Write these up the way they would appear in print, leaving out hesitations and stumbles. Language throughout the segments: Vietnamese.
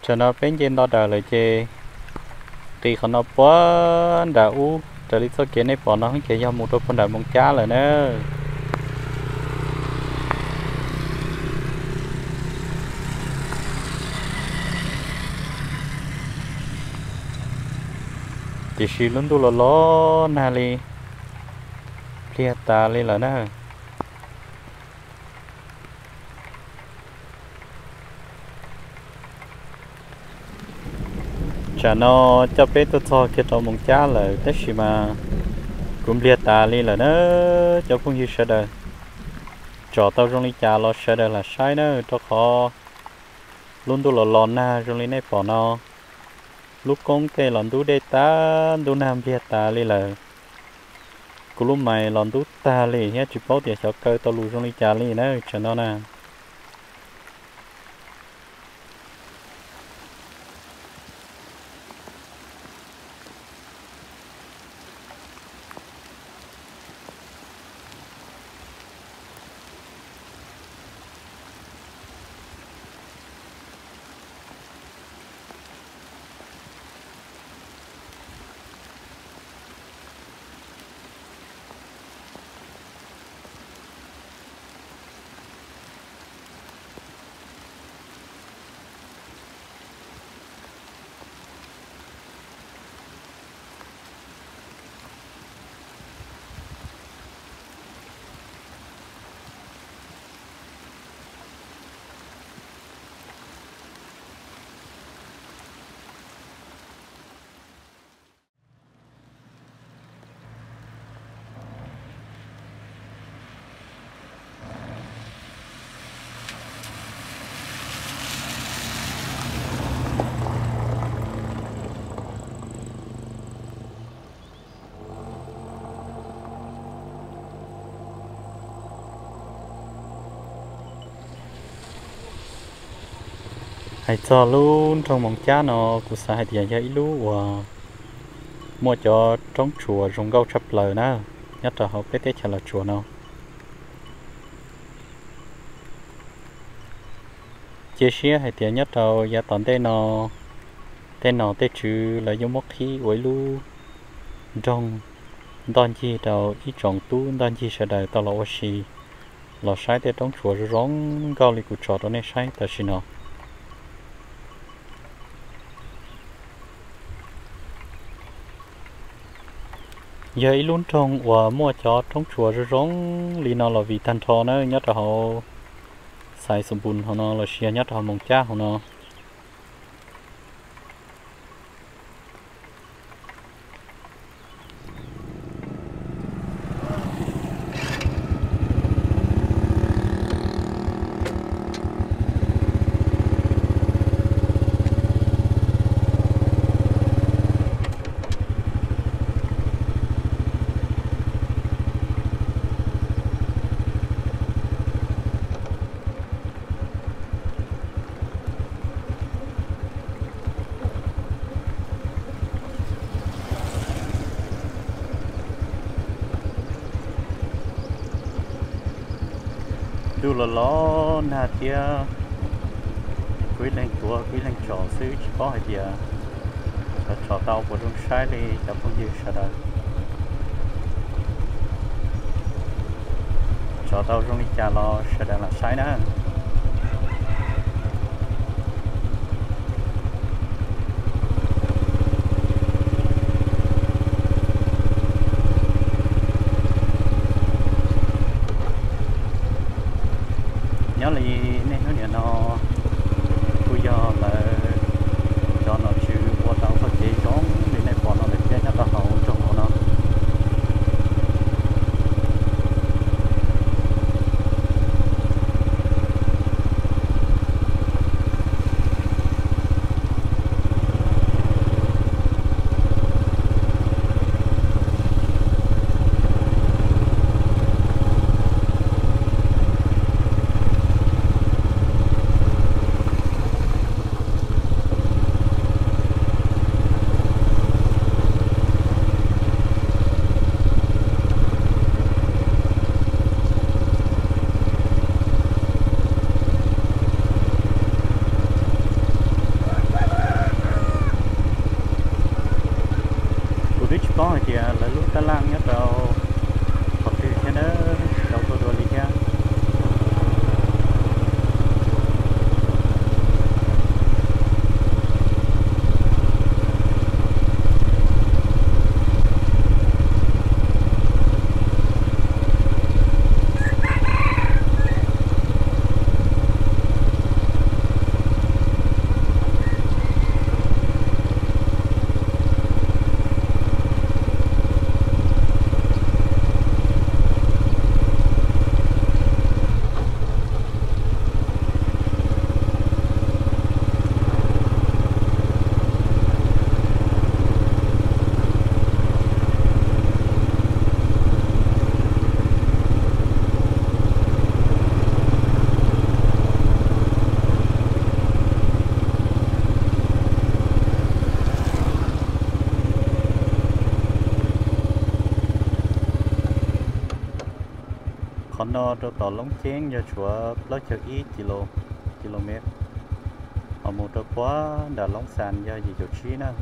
cho nó bên trên đó đời lời chê thì còn nó quá đã u trở đi số kia này bỏ nó không chỉ do một đôi con đại mong cha rồi nữa chỉ xí luôn tu lo nà li lia ta li là nè chả nó cho bé tôi cho cái trâu mong cha là tất gì mà cũng lia ta li là nữa cho cũng như sợ đời cho tao trong li cha lo sợ đời là sai nữa cho khó luôn tu lo na trong li này bỏ nó lúc con cái lần tu đây ta tu nam lia ta li là cú lúc mày lần tu ta li nhé chỉ bảo tiền cho cơ tao lùi trong li cha li nữa cho nó nè hãy cho luôn trong mong cha nó cũng sẽ hãy tiền cho ít lú và mua cho trong chùa dùng gấu chập lời nè nhất là họ biết thế là chùa nào chia sẻ hãy tiền nhất là giá tận tên nó tên chữ là giống mốc khi với lú trong đòn chi đầu ít trồng tu đòn chi sẽ đời tao là ô xì là sai tới trong chùa rồi rong gấu li của trò đó này sai ta xin nó giờ ý luôn trong và mua cho trong chùa rồi rong li nó là vì thanh thọ nữa nhất là họ xài sủng bùn họ nó là xia nhất là họ mong cha họ nóดูlo nà tia quý lên chùa quý lên trò xứ chỉ có hai tia trò tàu của trong sai đi cho không dư sao đâu trò tàu trong đi cha lo sao đang là sai nữa nhớ là nên nó bây giờ là cho nó chịu qua tàu phát triển giống để này bọn nó để chơi nhất là hậu trong nó có chị là lúc ta lang nhất rồi thật sự thế đó đâu có đồ lý nha ขอนอตัวต่อลงเจ้งยาชัวร้อยเชือกอีกิโลเมตรเอาหมูตัวกว่าด่าลงสานยาหยีจุดชี้นะ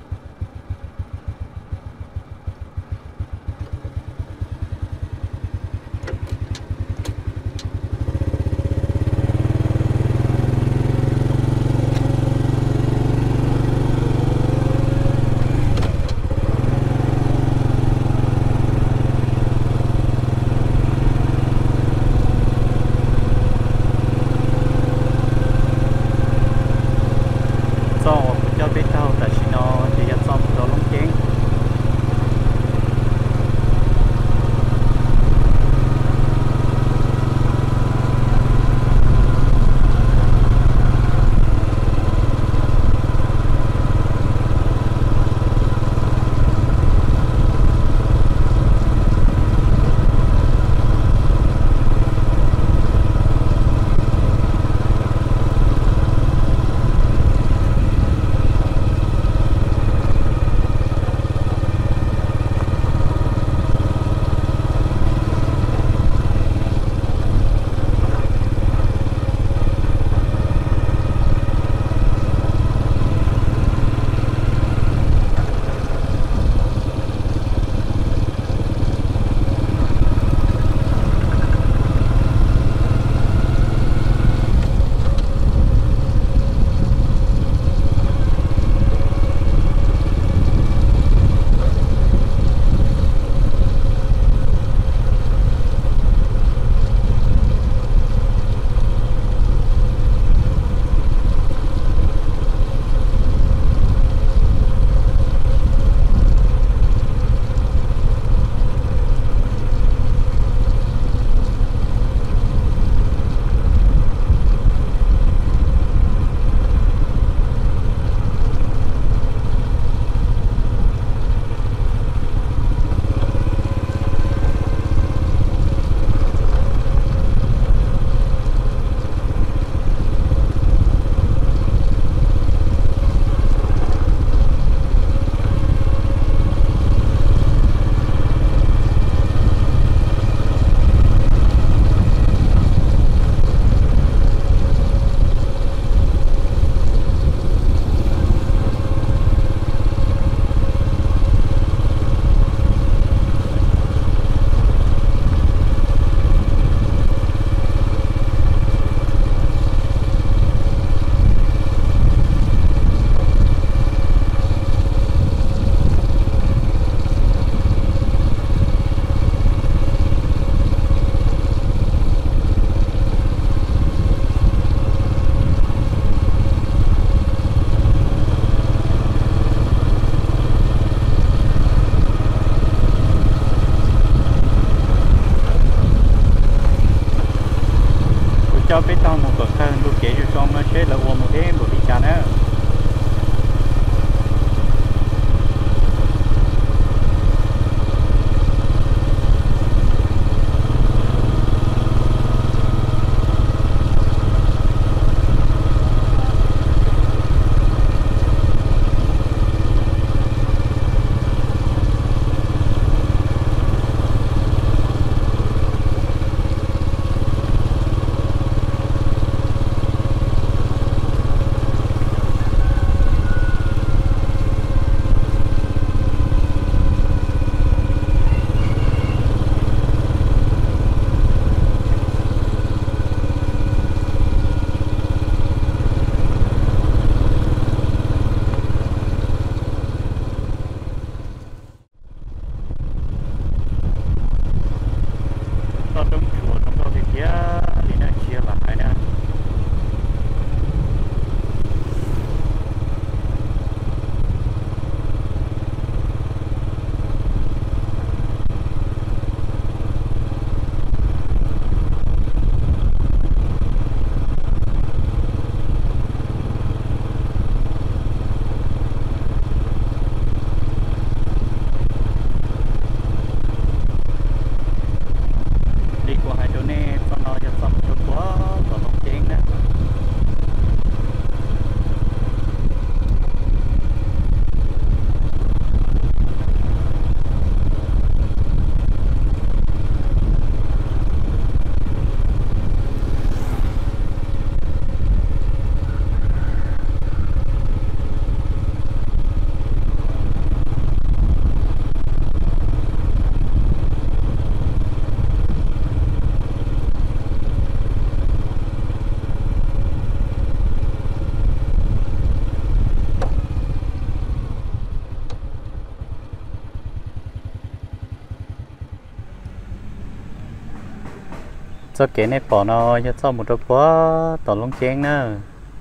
cho cái này bỏ nó cho một đôi quá tàu lông chén nữa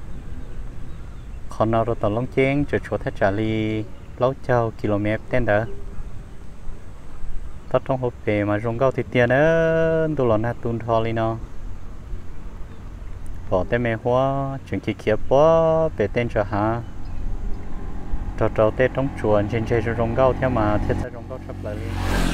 còn nó rồi tàu lông chén cho chỗ thế trả li lâu châu km tên đó tao trong hộp về mà rong gạo thì tiền nữa tôi là na tuôn thò li nó bỏ tên mẹ hoa chuyện kia kia quá về tên cho hả trâu tết trong chuồn trên chơi rong gạo theo mà thiết sẽ rong gạo sắp lại đi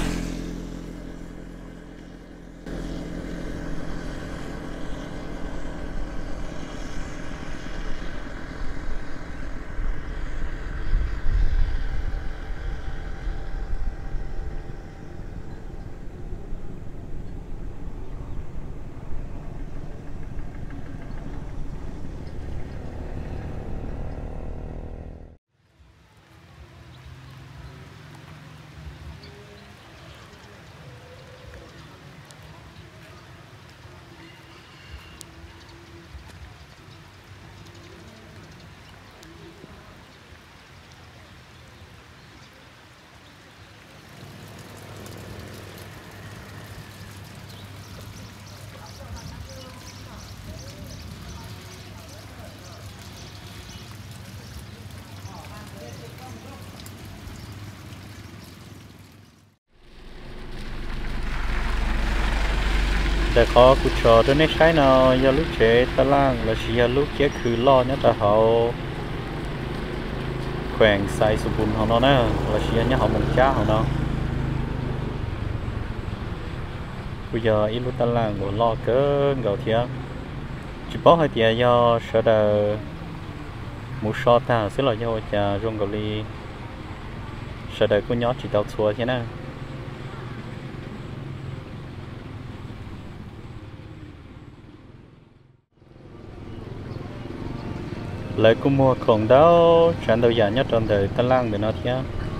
để có cụ trò cho nên cái nào giờ lúc chế ta lang là chỉ giờ lúc chế cứ lo nhớ ta họ khỏng sai sụp bùn họ nó nè là chỉ nhớ họ mong cha họ nó bây giờ ít lúc ta lang của lo cỡ gạo thiệt chỉ bảo hai tia do sợ đờ một so ta sẽ là do cha rong gạo li sợ đờ của nhớ chỉ tao xua thế nè lại cũng mua khổng đâu chẳng đâu giả nhất trong đời ta lang để nó thế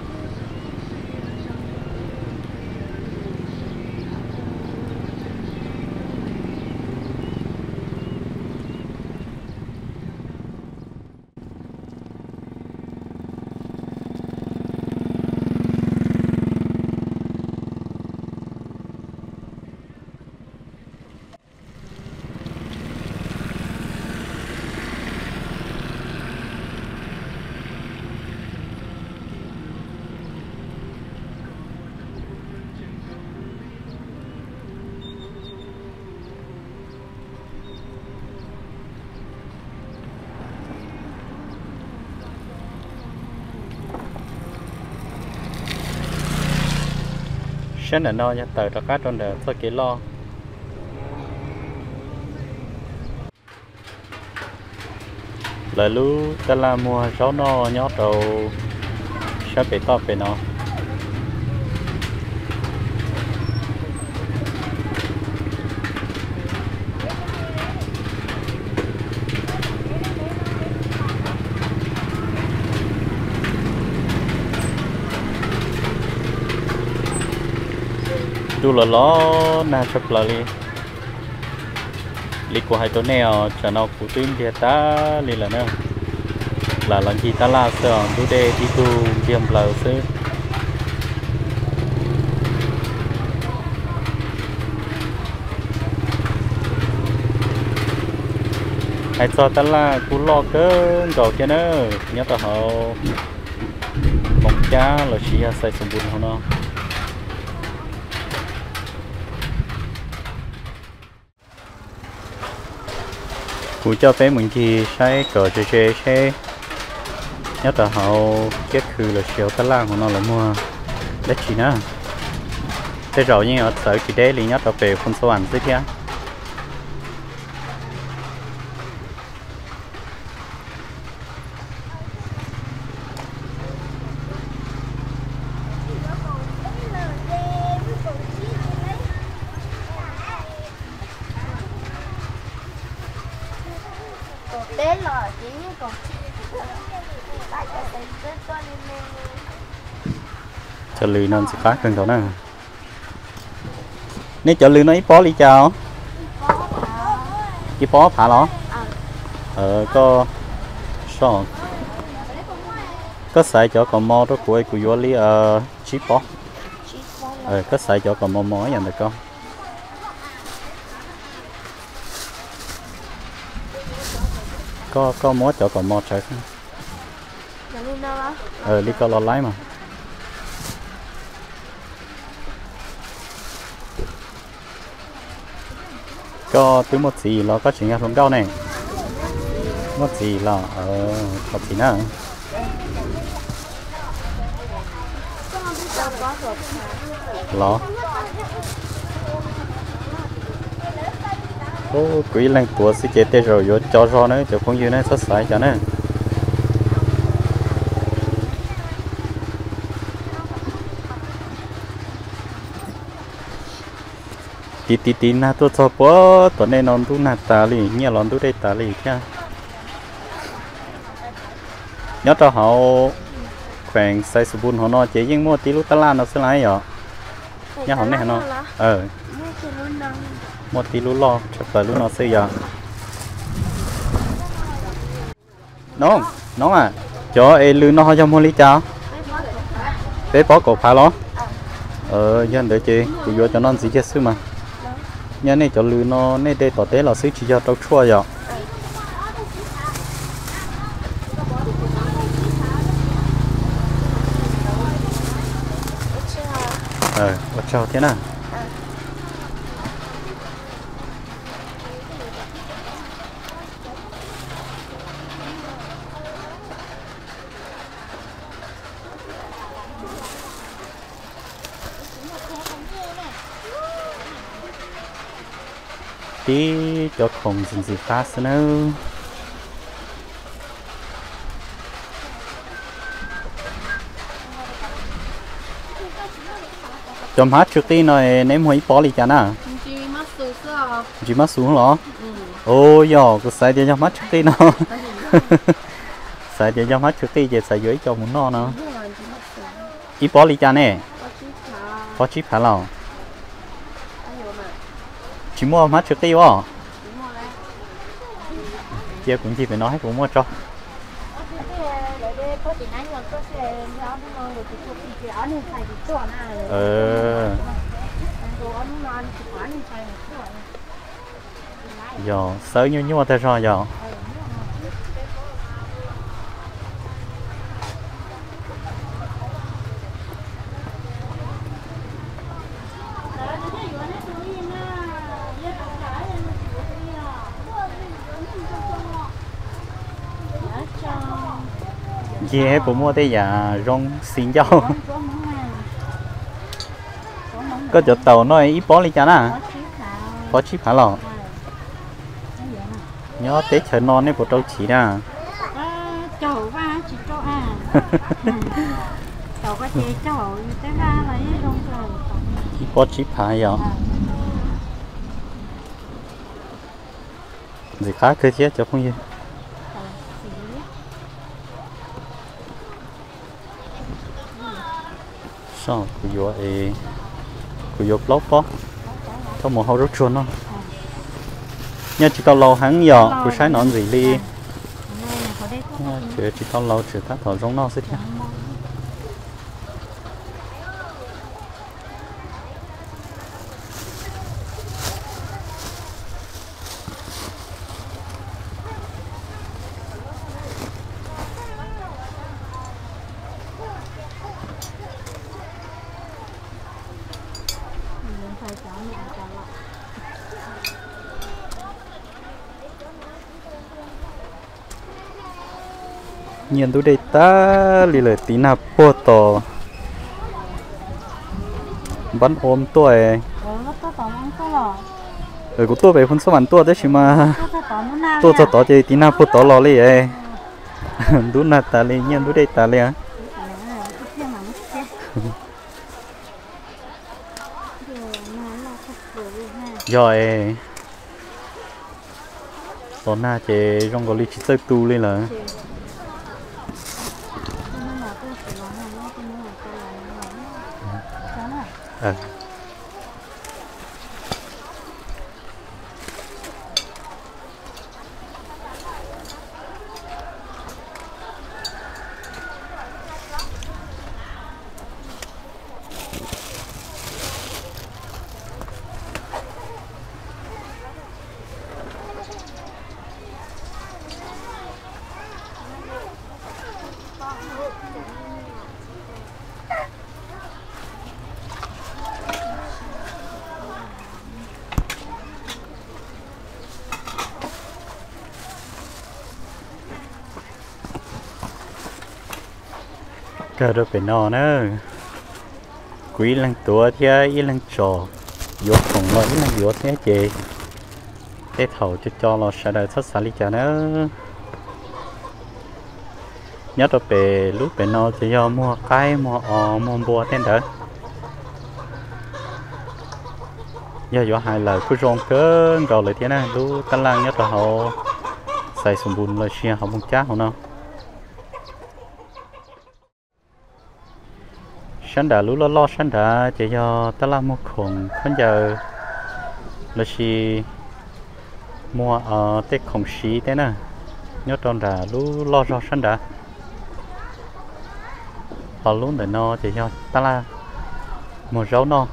sáng là no nha tờ ra cá trong đời thôi kỹ lo lại lú ta la mua rau no nhót đầu sắp bị to bị nóดูlà nó na chụp lại li của hai tổ nèo cho nó phụ tuyến kia ta li là nữa là lần gì ta la sờn du đê đi tu tiêm lờ xứ hai cho ta la cú lo cơ gạo kia nữa nhớ tao họ bóng cha là chỉ xây sùng bùn họ nó cụ cho phép mình thì sai cờ chơi xe nhất là họ kết khử là chiều ta lang của nó là mua đất chỉ nữa thế rồi nhưng ở sở kỳ đế lý nhất là về phân số ảnh dưới kia cho lì nên sẽ phát hơn đó nè nếu cho lì nó ít bó đi chào ít bó thả nó có sao có xài cho còn mò đó của vô lý chip bó có xài cho còn mò mò nhận được không có mót cho còn mót trái không đi có lo lái mà có tới một gì nó có chuyện không đâu này một gì là có gì nữa lo ô quý lần tuổi sẽ chết tê rồi vô cho nữa cho con yêu nó sắp sải cho nó tí na tôi cho bố tuần này non tu nạt tà lì nhẹ lon tu đây tà lì kia nhớ cho họ khoảng sai số bún họ nó chỉ riêng mua tí lúc ta la nó sẽ lái rồi nhớ họ này nó mua tí lúc lo chắc là lúc nó sẽ giờ nóng à cho em lư nó cho mua lý cháo bé bó cổ phá lo dân đợi chị cứ vô cho nó gì chết xứ mà nhà này cho lư nó này đây tỏ tế là xứ chỉ cho trâu chua rồi chào thế nào tí cho không gì phát nữa chấm hát trước tiên này ném hơi bỏ đi chả nè chỉ mắt xuống hả ôi giờ cái sai để cho mắt trước tiên nào sai để cho mắt trước tiên về sai dưới cho muốn no nó ít bỏ đi chả nè bỏ chip hả nào chỉ mua mắt trước tiên quá kia cũng chỉ phải nói cũng mua cho giờ sớm như mà ta rồi giờ gì hết cũng mua tới giờ rong xin dâu có chỗ tàu nó ít bó đi chả nè có chip hả lò nhớ tết chờ non đấy bộ trâu chỉ nè chậu va chỉ cho chậu có chế chậu tới va lấy rong rồi ít bó chip hả giờ gì khác cơ chứ cho không gì sao cứ vô blog đó cho một hậu rất chuồn nó nhưng chỉ tao lâu hắn giờ cứ sai nón gì đi chỉ tao lâu chỉ ta thở giống nó sẽ thế nhìn tôi đây ta lì lời tí nào po to bắn ôm tuổi của tôi về phân số bắn tôi đấy chứ mà tôi cho tỏ chơi tí nào po to lo lì ấy đúng là ta lì nhìn tôi đây ta lì á rồi tối nay chơi trong cái lịch sử tu lên là cơ đó phải nọ nữa quý lần tua thì ý lần trò vô không lo ý lần vô thế chị thế thầu cho nó sẽ đợi thất sản lý trả nữa nhớ đó về lúc về nọ thì do mua cái mua bùa tên đó giờ hai lời cứ rong cơn rồi lại thế này lúc tân lang nhất là họ xài sùng bùn là xia họ bông chát không nào sáng đã lúc lo sáng đã chỉ do tân lang mua khủng bây giờ là xì mua ở tết khổng xí thế nè nhớ trong đã lúc lo rõ sáng đã họ lúc để nó chỉ do tân lang mua rau no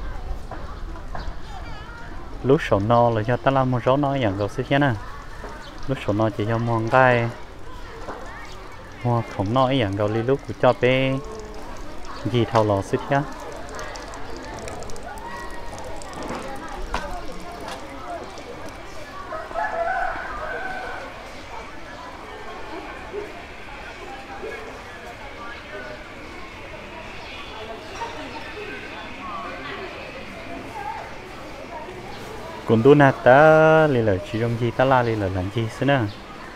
lúc sổ no là cho ta làm một số nóiอย่างrồi xíu nè lúc sổ no chỉ cho mong cái hoa không nóiอย่างrồi lúc của cho bé gì thầu lò xíu nhá còn đôi nát ta lì là chỉ trong gì ta la lì là làm gì xí nè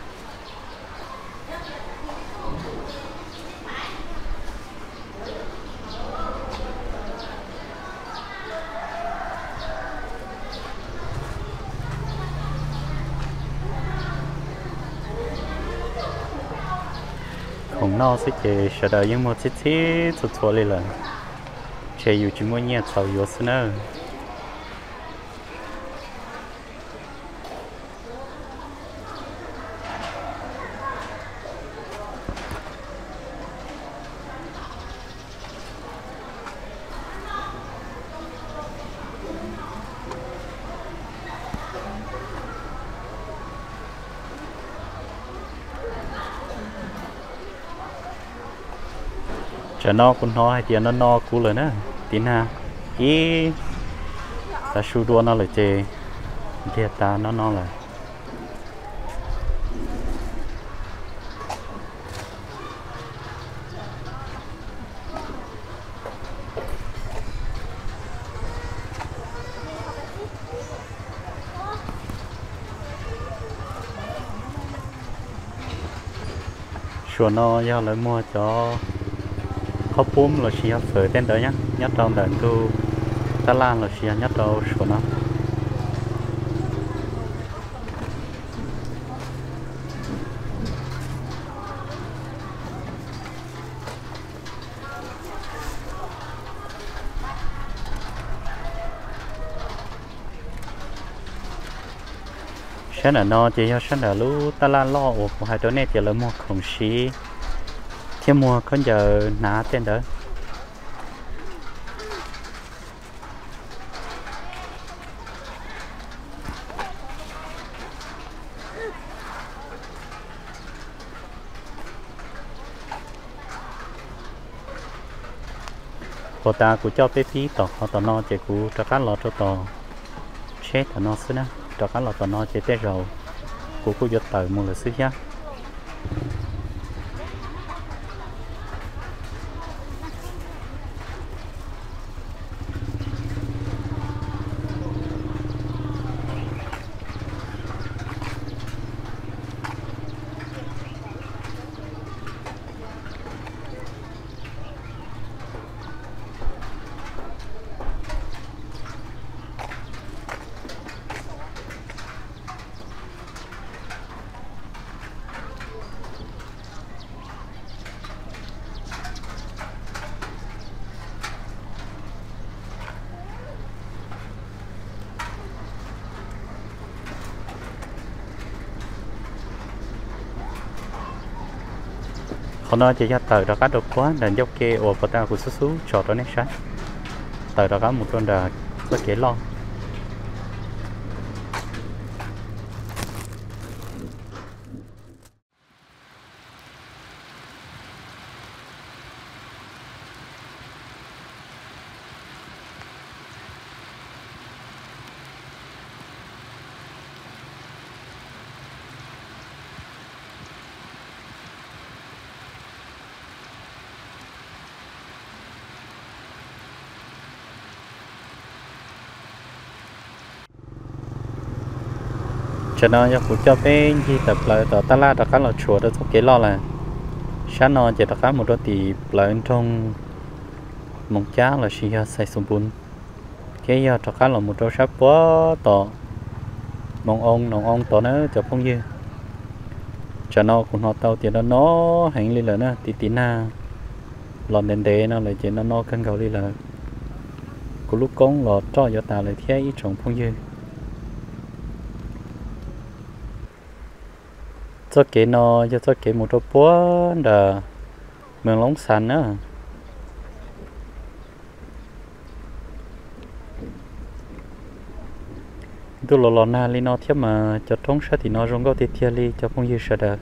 không no sẽ chơi sợ đời nhưng mà chỉ chút chút lì là chơiอยู่chỉ muốn nhẹ thầu yếu xí nè chả no cũng no hay tiền nó no cúเลยนะtín ha ý ta su đua nó lại chê thiệt ta nó no lại chùa nó giao lại mua cho hấp bún là xí phở tên đó nhá nhất trong đợt tu ta lan là xí nhất đâu số nó sáng là nó chỉ cho sáng là lú ta lan lo ổ của hai đứa này chỉ là mua khổng xí thêm mua con giờ ná tên đó cô ta cũng cho bé phí tỏ họ tỏ nó chỉ cũng cho cá lọt cho tỏ chết tỏ nó xí nè cho cá lọt tỏ nó chỉ té rồi cũng có giật tờ mua là xí nhá họ nói chỉ cho tờ đó cá độc quá đàn dốc kê ổ của ta của số trò đó nét sáng tờ đó cá một con đà có thể lo cho nó cho phụ cho bên gì tập lại tập ta la tập cá là chuột đó cái lo là sáng nó chỉ tập cá một đôi thì lại trong mong cha là chỉ xây sum bún cái giờ tập cá là một đôi sáp quá to nông ông to nó cho phong dư cho nó cũng họ tàu thì nó hành lên là nó tí na lòn đèn đế nó lại chỉ nó cân cầu đi là của lúc con lọt cho giờ ta lại thấy ít trồng phong dư cho cái nó cho cái một đôi búa đờ mường lóng sàn á tôi lò na li nó thiếp mà cho trống sát thì nó rong có tiệt thiệt li cho phong dư sợ đờ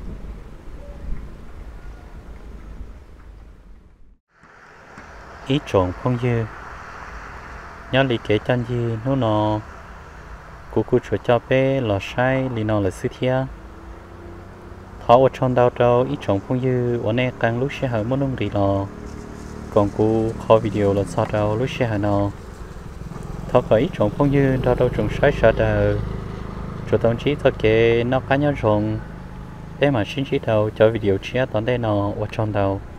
ít trồng phong dư nhớ li kể chân gì nó cú chuột cho bé lò sai li nó là sư thiệt họ ở trong đào trâu ít trồng phong dư ở đây càng lúc sẽ hở muốn nông đi lò còn cú kho video là sao đâu lúc sẽ hở nó thọ có ít trồng phong dư đào đâu trồng sai sợ đờ chủ tổng chí thọ kể nó cá nhau trồng để mà xin chỉ đầu cho video chia tóm đây nó ở trong đầu